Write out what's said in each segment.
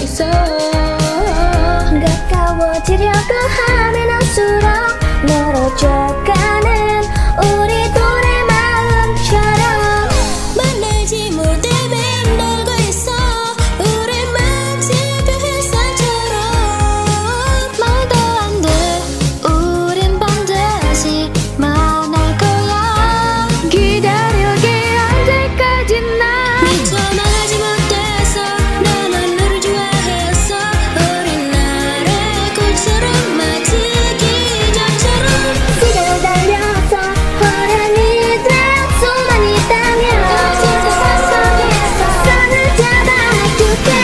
있어. 가까워지려고 하면 할수록 멀어져가는 우리 둘의 마음처럼 만나지 못해 맴돌고 있어. 우리 마치 그 햇살처럼. 말도 안 돼 우린 반드시 만날 거야. 기다려게 언제까지나 미쳐 나가지 못해서 넌 너를 좋아했어. 우린 나를 꽃처럼 마치 기적처럼. 시간을 달려서 호랑이들 수만 있다면 세상 속에서 손을 잡아줄게.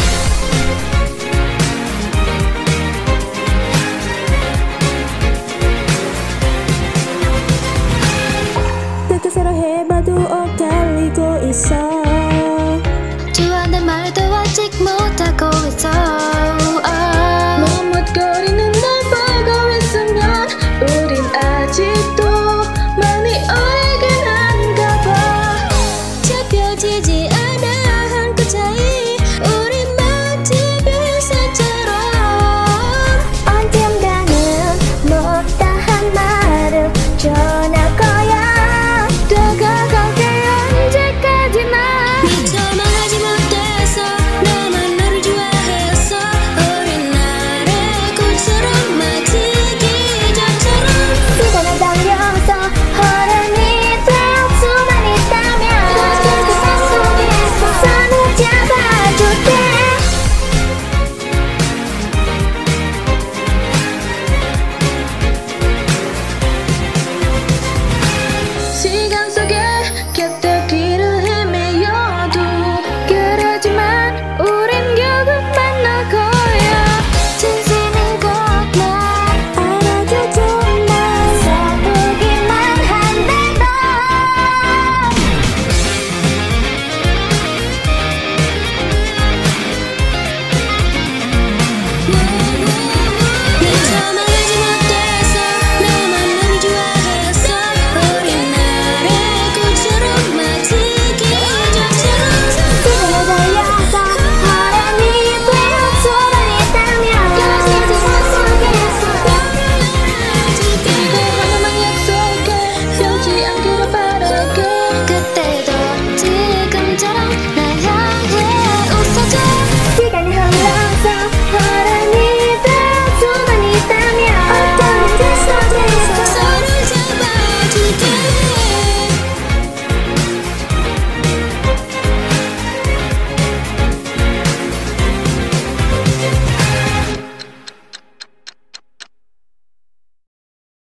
뜻대로 해봐도 엇갈리고 있어. 좋아한단 말도 아직 못하고